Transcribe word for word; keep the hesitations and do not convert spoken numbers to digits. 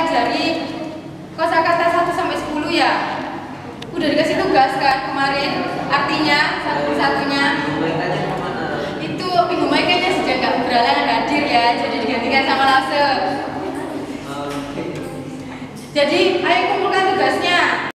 pelajari kosakata satu sampai sepuluh ya. Udah dikasih tugas kan kemarin, artinya satu-satunya itu Minggu Mai kayaknya sejak nggak berhalangan hadir ya, jadi digantikan sama Lase.